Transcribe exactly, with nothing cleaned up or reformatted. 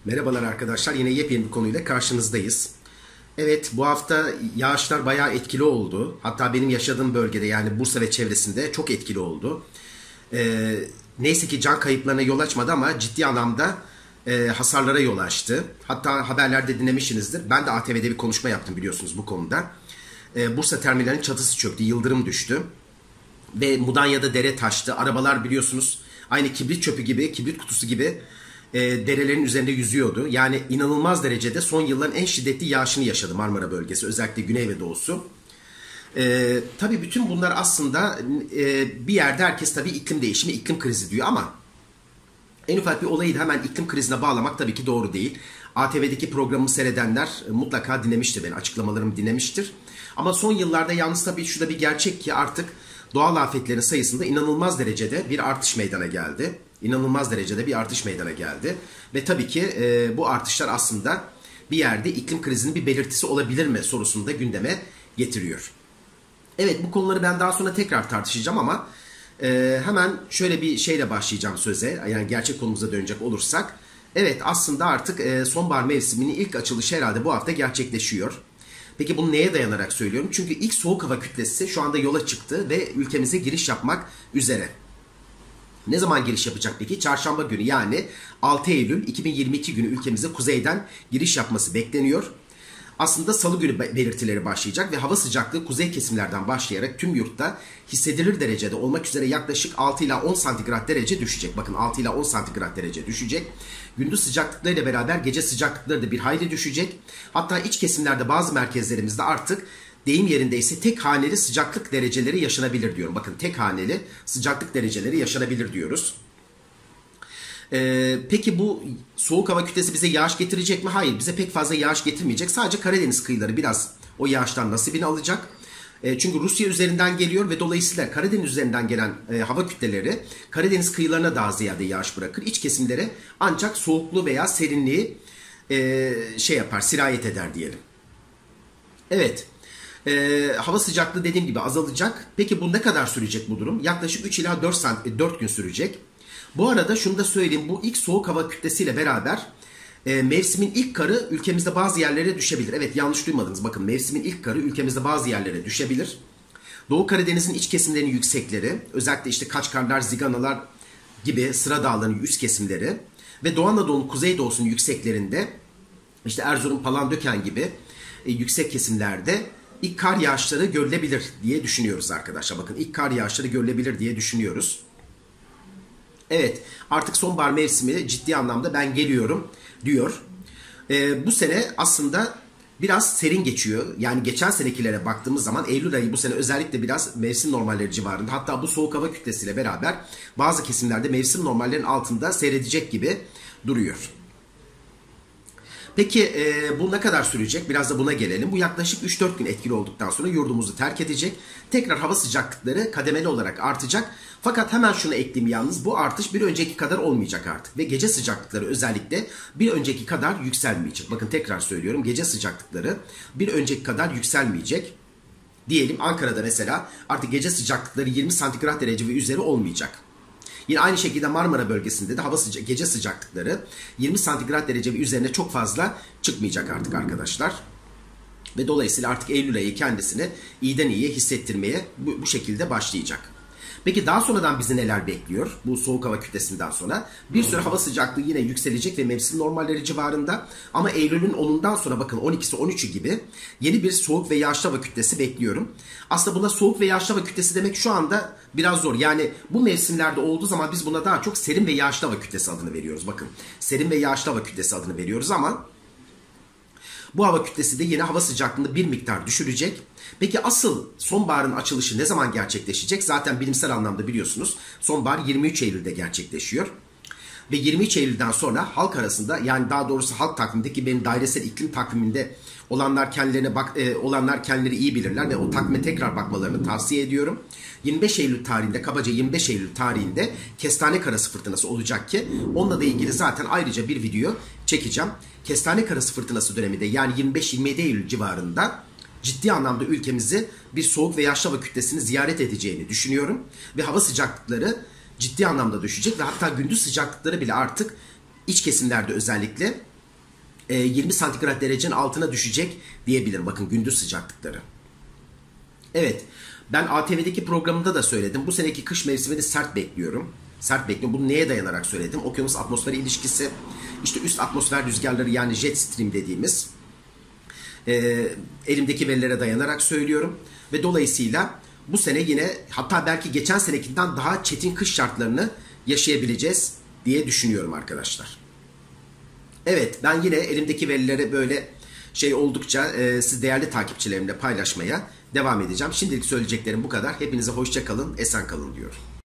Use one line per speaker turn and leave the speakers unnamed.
Merhabalar arkadaşlar, yine yepyeni bir konuyla karşınızdayız. Evet, bu hafta yağışlar bayağı etkili oldu. Hatta benim yaşadığım bölgede, yani Bursa ve çevresinde çok etkili oldu. Ee, neyse ki can kayıplarına yol açmadı ama ciddi anlamda e, hasarlara yol açtı. Hatta haberlerde dinlemişsinizdir. Ben de A T V'de bir konuşma yaptım biliyorsunuz bu konuda. Ee, Bursa terminalinin çatısı çöktü, yıldırım düştü. Ve Mudanya'da dere taştı. Arabalar biliyorsunuz aynı kibrit çöpü gibi, kibrit kutusu gibi e, derelerin üzerinde yüzüyordu. Yani inanılmaz derecede son yılların en şiddetli yağışını yaşadı Marmara bölgesi. Özellikle güney ve doğusu. E, tabii bütün bunlar aslında e, bir yerde herkes tabii iklim değişimi, iklim krizi diyor ama en ufak bir olayı da hemen iklim krizine bağlamak tabii ki doğru değil. A T V'deki programımı seyredenler mutlaka dinlemiştir beni, açıklamalarımı dinlemiştir. Ama son yıllarda yalnız tabii şurada bir gerçek ki artık doğal afetlerin sayısında inanılmaz derecede bir artış meydana geldi. İnanılmaz derecede bir artış meydana geldi. Ve tabii ki e, bu artışlar aslında bir yerde iklim krizinin bir belirtisi olabilir mi sorusunu da gündeme getiriyor. Evet, bu konuları ben daha sonra tekrar tartışacağım ama e, hemen şöyle bir şeyle başlayacağım söze. Yani gerçek konumuza dönecek olursak. Evet, aslında artık e, sonbahar mevsiminin ilk açılışı herhalde bu hafta gerçekleşiyor. Peki bunu neye dayanarak söylüyorum? Çünkü ilk soğuk hava kütlesi şu anda yola çıktı ve ülkemize giriş yapmak üzere. Ne zaman giriş yapacak peki? Çarşamba günü, yani altı Eylül iki bin yirmi iki günü ülkemize kuzeyden giriş yapması bekleniyor. Aslında salı günü belirtileri başlayacak ve hava sıcaklığı kuzey kesimlerden başlayarak tüm yurtta hissedilir derecede olmak üzere yaklaşık altı ila on santigrat derece düşecek. Bakın, altı ila on santigrat derece düşecek. Gündüz sıcaklıklarıyla beraber gece sıcaklıkları da bir hayli düşecek. Hatta iç kesimlerde bazı merkezlerimizde artık deyim yerindeyse tek haneli sıcaklık dereceleri yaşanabilir diyorum. Bakın, tek haneli sıcaklık dereceleri yaşanabilir diyoruz. Ee, peki bu soğuk hava kütlesi bize yağış getirecek mi? Hayır, bize pek fazla yağış getirmeyecek. Sadece Karadeniz kıyıları biraz o yağıştan nasibini alacak. E, çünkü Rusya üzerinden geliyor ve dolayısıyla Karadeniz üzerinden gelen e, hava kütleleri Karadeniz kıyılarına daha ziyade yağış bırakır. İç kesimlere ancak soğukluğu veya serinliği e, şey yapar, sirayet eder diyelim. Evet. E, hava sıcaklığı dediğim gibi azalacak. Peki bu ne kadar sürecek bu durum? Yaklaşık üç ila dört gün sürecek. Bu arada şunu da söyleyeyim. Bu ilk soğuk hava kütlesiyle beraber e, mevsimin ilk karı ülkemizde bazı yerlere düşebilir. Evet, yanlış duymadınız. Bakın, mevsimin ilk karı ülkemizde bazı yerlere düşebilir. Doğu Karadeniz'in iç kesimlerinin yüksekleri, özellikle işte Kaçkarlar, Ziganalar gibi Sıra Dağları'nın üst kesimleri ve Doğu Anadolu'nun kuzeydoğusunun yükseklerinde işte Erzurum, Palandöken gibi e, yüksek kesimlerde ilk kar yağışları görülebilir diye düşünüyoruz arkadaşlar. Bakın, ilk kar yağışları görülebilir diye düşünüyoruz. Evet, artık sonbahar mevsimi ciddi anlamda ben geliyorum diyor. Ee, bu sene aslında biraz serin geçiyor. Yani geçen senekilere baktığımız zaman Eylül ayı bu sene özellikle biraz mevsim normalleri civarında. Hatta bu soğuk hava kütlesiyle beraber bazı kesimlerde mevsim normallerin altında seyredecek gibi duruyor. Peki e, bu ne kadar sürecek? Biraz da buna gelelim. Bu yaklaşık üç dört gün etkili olduktan sonra yurdumuzu terk edecek. Tekrar hava sıcaklıkları kademeli olarak artacak. Fakat hemen şunu ekleyeyim yalnız. Bu artış bir önceki kadar olmayacak artık. Ve gece sıcaklıkları özellikle bir önceki kadar yükselmeyecek. Bakın, tekrar söylüyorum. Gece sıcaklıkları bir önceki kadar yükselmeyecek. Diyelim Ankara'da mesela artık gece sıcaklıkları yirmi santigrat derece ve üzeri olmayacak. Yine aynı şekilde Marmara bölgesinde de hava sıca gece sıcaklıkları yirmi santigrat derece ve üzerine çok fazla çıkmayacak artık arkadaşlar. Ve dolayısıyla artık Eylül ayı kendisini iyiden iyiye hissettirmeye bu, bu şekilde başlayacak. Peki daha sonradan bizi neler bekliyor bu soğuk hava kütlesinden sonra? Bir süre hava sıcaklığı yine yükselecek ve mevsim normalleri civarında. Ama Eylül'ün onundan sonra bakın on ikisi on üçü gibi yeni bir soğuk ve yağışlı hava kütlesi bekliyorum. Aslında buna soğuk ve yağışlı hava kütlesi demek şu anda biraz zor. Yani bu mevsimlerde olduğu zaman biz buna daha çok serin ve yağışlı hava kütlesi adını veriyoruz. Bakın, serin ve yağışlı hava kütlesi adını veriyoruz ama bu hava kütlesi de yine hava sıcaklığını bir miktar düşürecek. Peki asıl sonbaharın açılışı ne zaman gerçekleşecek? Zaten bilimsel anlamda biliyorsunuz sonbahar yirmi üç Eylül'de gerçekleşiyor. Ve yirmi üç Eylül'den sonra halk arasında, yani daha doğrusu halk takvimindeki benim dairesel iklim takviminde olanlar kendilerine bak e, olanlar kendileri iyi bilirler ve o takvime tekrar bakmalarını tavsiye ediyorum. yirmi beş Eylül tarihinde, kabaca yirmi beş Eylül tarihinde kestane karası fırtınası olacak ki onunla da ilgili zaten ayrıca bir video çekeceğim. Kestane karası fırtınası döneminde, yani yirmi beş yirmi yedi Eylül civarında ciddi anlamda ülkemizi bir soğuk ve yağışlı hava kütlesini ziyaret edeceğini düşünüyorum. Ve hava sıcaklıkları ciddi anlamda düşecek ve hatta gündüz sıcaklıkları bile artık iç kesimlerde özellikle e, yirmi santigrat derecenin altına düşecek diyebilirim. Bakın gündüz sıcaklıkları. Evet, ben A T V'deki programımda da söyledim. Bu seneki kış mevsimini sert bekliyorum. Sert bekliyorum. Bunu neye dayanarak söyledim? Okyanus atmosferi ilişkisi, işte üst atmosfer rüzgarları, yani jet stream dediğimiz e, elimdeki verilere dayanarak söylüyorum. Ve dolayısıyla bu sene yine, hatta belki geçen senekinden daha çetin kış şartlarını yaşayabileceğiz diye düşünüyorum arkadaşlar. Evet, ben yine elimdeki verileri böyle şey oldukça e, siz değerli takipçilerimle paylaşmaya devam edeceğim. Şimdilik söyleyeceklerim bu kadar. Hepinize hoşça kalın, esen kalın diyorum.